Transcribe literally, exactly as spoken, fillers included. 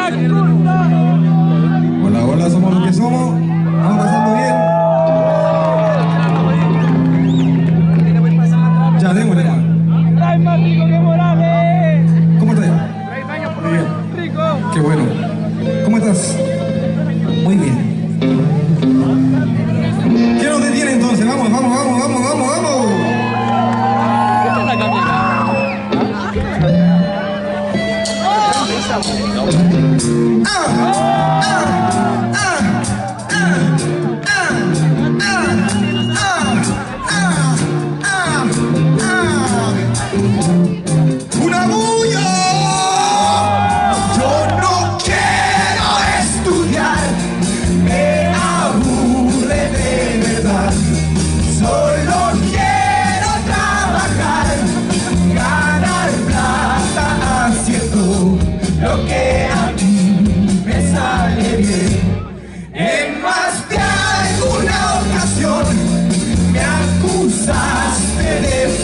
Hola, hola, somos lo que somos. Vamos pasando bien. Ya, démosle más. ¡Trae más rico que Morales! ¿Cómo estás? Muy bien. ¡Rico! Qué bueno. ¿Cómo estás? Muy bien. ¿Qué nos detiene entonces? Vamos, vamos, vamos, vamos, vamos, vamos. ¿Qué tal la camioneta? Ah, ah, ah, ah, ah, ah, ah, ¡una bulla! Yo no quiero estudiar, me aburre de verdad. Solo quiero trabajar, ganar plata haciendo lo que a mí me sale bien. En más de alguna ocasión me acusaste de